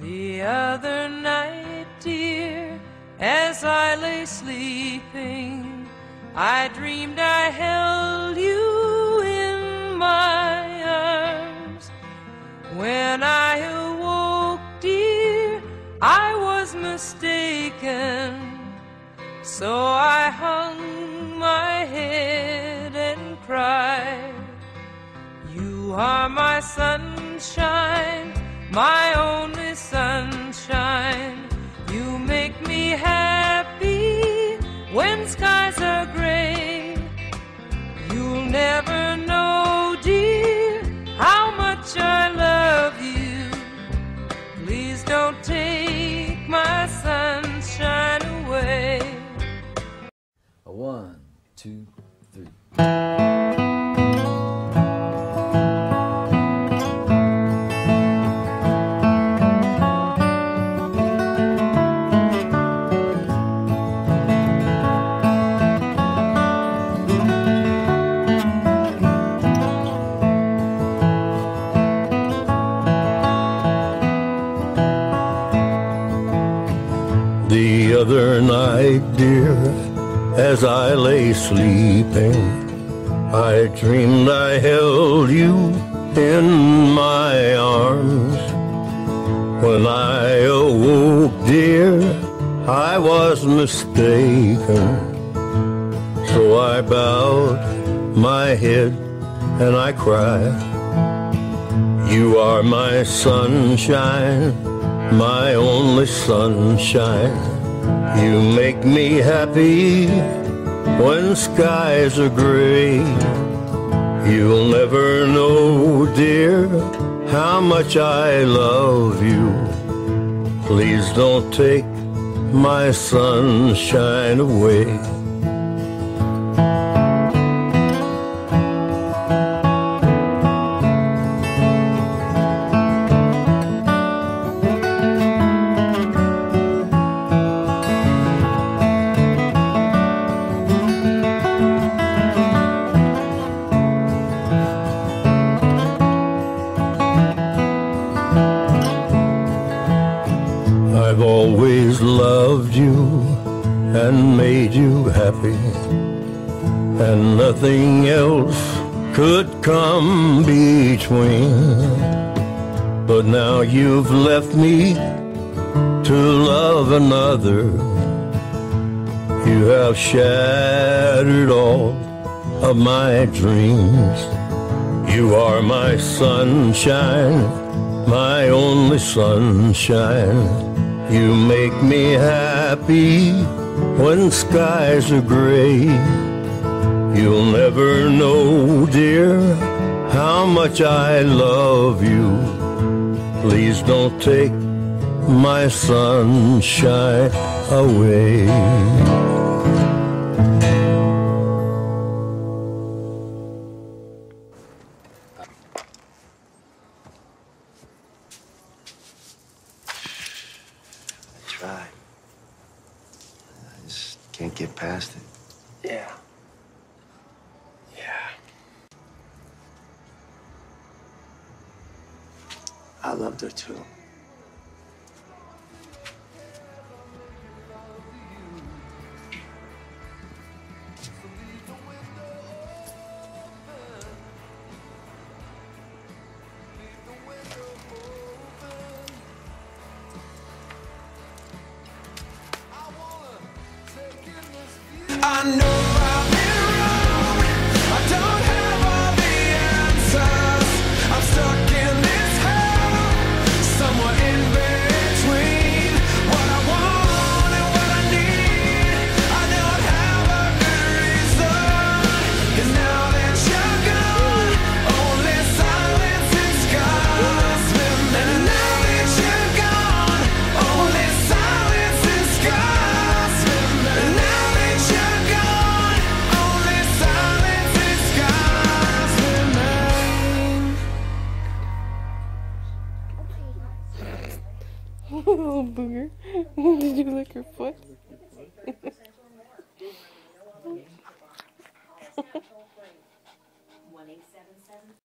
The other night, dear, as I lay sleeping, I dreamed I held you in my arms. When I awoke, dear, I was mistaken, so I hung my head and cried. You are my sunshine, my only sunshine. You make me happy when skies are gray. You'll never know, dear, how much I love you. Please don't take my sunshine away. 1, 2, 3. The other night, dear, as I lay sleeping, I dreamed I held you in my arms. When I awoke, dear, I was mistaken, so I bowed my head and I cried. You are my sunshine, my only sunshine. You make me happy when skies are gray. You'll never know, dear, how much I love you. Please don't take my sunshine away. I've always loved you and made you happy, and nothing else could come between. But now you've left me to love another. You have shattered all of my dreams. You are my sunshine, my only sunshine. You make me happy when skies are gray. You'll never know, dear, how much I love you. Please don't take my sunshine away. Try. I just can't get past it. Yeah. Yeah. I loved her too. I know I've been wrong. I don't have all the answers. I'm stuck in this hell, somewhere in between what I want and what I need. I don't have a good reason, 'cause now that you're gone, only silence and scars remain. And now that you're gone, only silence and scars remain. And now that you're gone, only silence and scars remain. Little booger. Did you lick her foot? 1877.